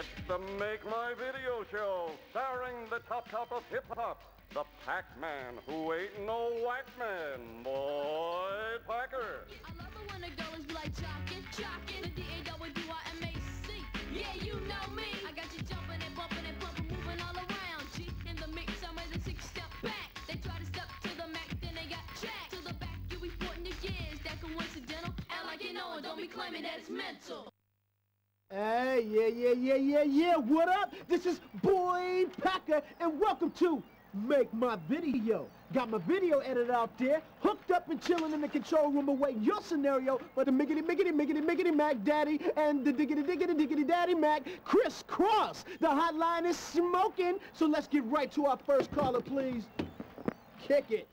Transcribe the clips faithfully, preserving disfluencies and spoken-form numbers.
It's the Make My Video show, starring the top top of hip-hop, the Pac-Man who ain't no white man, Boy Packer. I love it when the girls be like jockin', jockin', the D A W I M A C. Yeah, you know me. I got you jumping and bumping and bumping, moving all around. G in the mix, I'm ready to six-step back. They try to step to the Mac, then they got jacked. To the back, you reporting your years, that coincidental. Act like you know it, don't be claiming that it's mental. Hey, yeah, yeah, yeah, yeah, yeah, what up? This is Boy Packer, and welcome to Make My Video. Got my video editor out there, hooked up and chilling in the control room awaiting your scenario for the miggity, miggity, miggity, miggity Mac Daddy and the diggity, diggity, diggity Daddy Mac, Chris Cross. The hotline is smoking, so let's get right to our first caller, please. Kick it.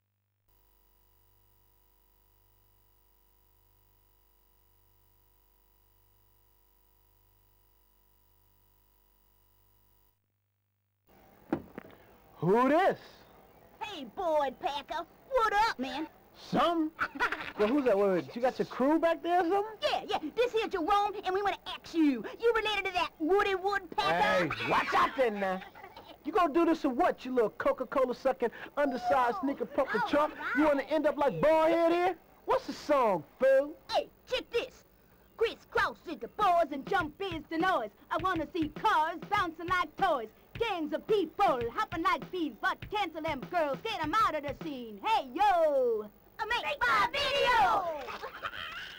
Who this? Hey, Boy Packer. What up, man? Some? Well, who's that word? You got your crew back there or something? Yeah, yeah. This here's Jerome, and we want to ask you. You related to that Woody Woodpecker? Hey, watch out then now. You gonna do this or what, you little Coca-Cola sucking, undersized sneaker pumping chump? You wanna end up like Ballhead here? What's the song, fool? Hey, check this. Crisscross is the boys and jump is the noise. I wanna see cars bouncing like toys. Gangs of people hopping like bees, but cancel them girls, get them out of the scene. Hey, yo! I make, make my video!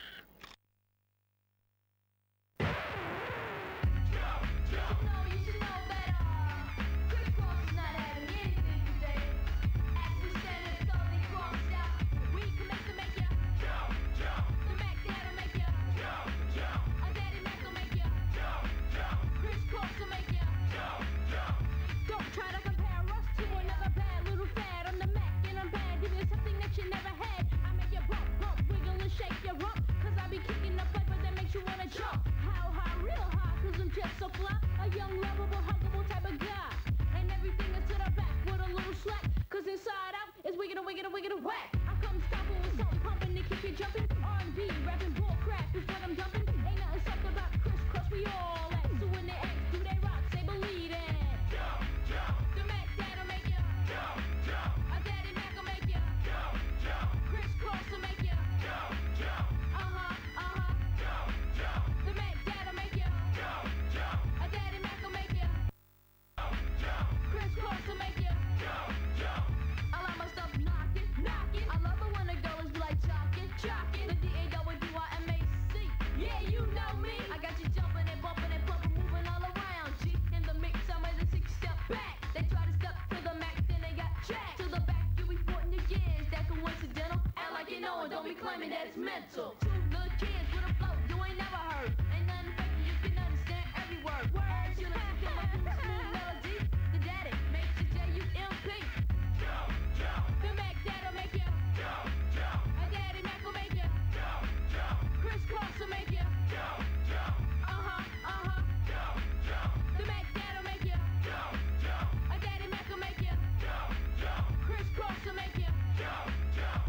So fly, a young, lovable, huggable type of guy. And everything is to the back with a little slack. Cause inside out is wicked and wicked and wicked and whack. I come stomping with something pumping to keep you jumping. R and B, rapping bull crap is what I'm dumping. Ain't nothing something about crisscross, we all at. So when they ask, do they rock, say believe it. Jump, jump. The Mac Dad'll make ya. Jump, jump. A Daddy Mac will make ya. Jump, jump. Crisscross will make ya. Jump, jump. Uh-huh, uh-huh. Jump, jump. The Mac Dad'll make ya. Jump, jump. A Daddy Mac will make ya. Jump, jump. Crisscross will make ya. Jump, jump. I like my stuff knockin', knockin'. I love it when the girls be like jockin', jockin'. The D A W I M A C. Yeah, you know me. I got you jumping and bumping and pumping, moving all around. G in the mix, I'm ready to six-step back. They try to step to the Mac, then they got jacked. To the back, you reporting your years, that coincidental. Act like you know it, don't be claiming that it's mental. Two little kids with a flow you ain't never heard. Ain't nothing fake, you can understand every word. Words, you listen to my smooth melody. The daddy makes you J U M P. Jump, jump. The Mac Dad'll make ya. Jump, jump. A Daddy Mac will make ya. Jump, jump. Crisscross will make ya. Jump, jump. Uh-huh, uh-huh. Jump, jump. The Mac Dad'll make ya. Jump, jump. A Daddy Mac will make ya. Jump, jump. Crisscross will make ya. Jump, jump.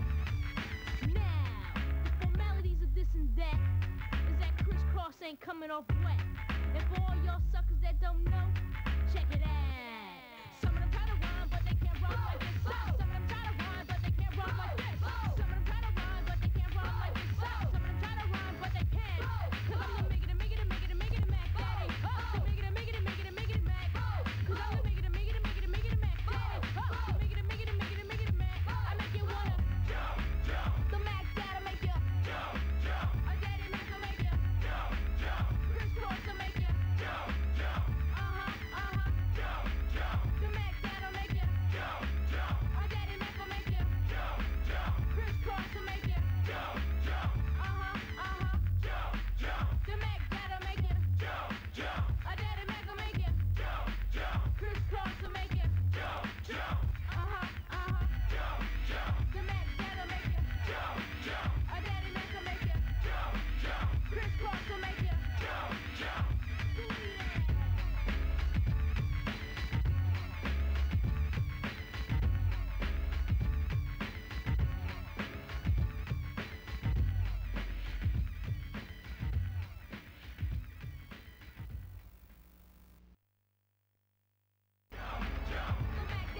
Now, the formalities of this and that is that Crisscross ain't coming off wet. And for all y'all suckers that don't know, check it out. Some of them try to rhyme, but they can't rhyme like this. Some of them try to rhyme, but they can't rhyme like this. Some of them try to rhyme, but they can't rhyme like this. Some of them try to rhyme, but they can't. Cause I'm the miggity, miggity, miggity, miggity Mac Daddy. The miggity, miggity, miggity, miggity Mac. Cause I'm the miggity, miggity, miggity, miggity Mac Daddy. The miggity, miggity, miggity, miggity Mac. I make you wanna. Jump, jump. The Mac Dad'll make ya. Jump, jump. A Daddy Mac will make ya. Jump, jump. Crisscross will make ya. Jump,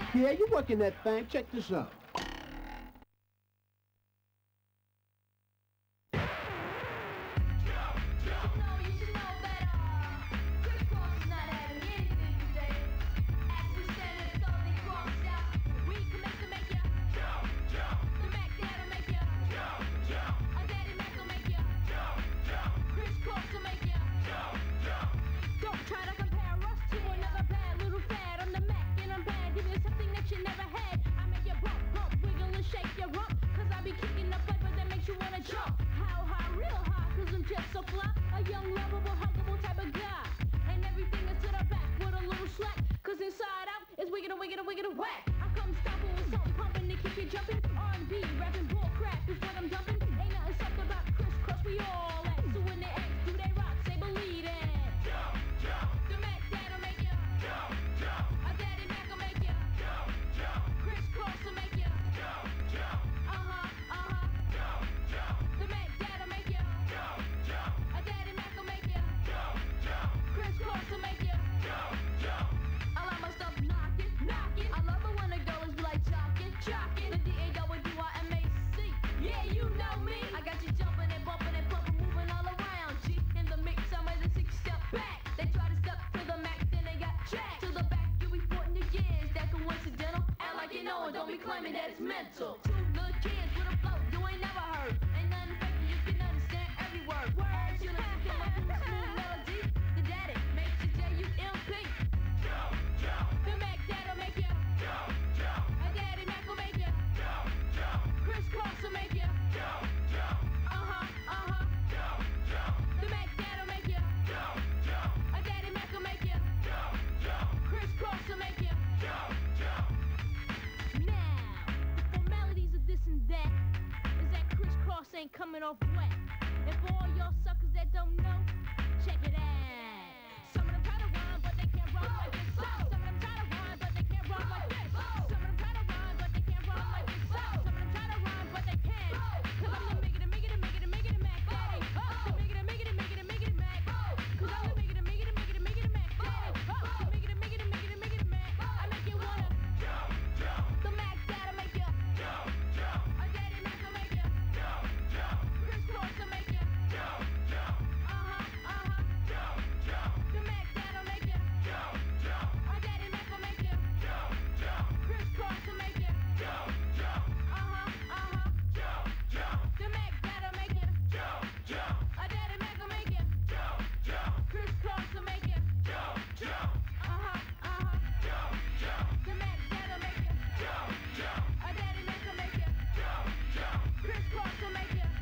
Yeah, you're working that thing. Check this out. Ain't coming off wet. And for all y'all suckers that don't know, check it out. Some of them try to rhyme, but they can't rhyme like this. Some of them try to rhyme, but they can't rhyme like this. Some of them try to rhyme, but they can't rhyme like this. Some of them try to rhyme, but they can't. Cause I'm the make it, make it, make it, make it, Mac Daddy. The make it, make it, make it, make it, Mac. Cause I'm the make it, make it, make it, make it, Mac Daddy. The make it, make it, make it, make it, Mac. I make you wanna. The Mac Daddy make you. A Daddy Mac will make you. Chris Cross will make you. Uh-huh, uh-huh. The Mac Dad'll make you. A Daddy Mac will make you. Chris Cross will make you. Uh-huh, uh-huh. The Mac Dad'll make you. A Daddy Mac will make you. Chris Cross will make you. Uh-huh, uh-huh. The Mac Dad'll make you. A Daddy Mac will make you. Chris Cross will make you.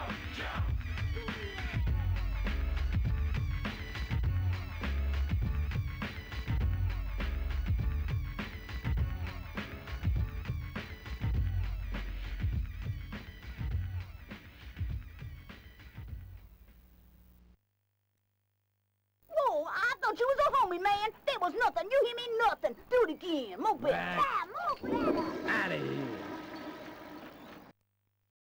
Whoa, I thought you was a homie, man. There was nothing. You hear me? Nothing. Do it again. Move it. Right. Ah, move it. I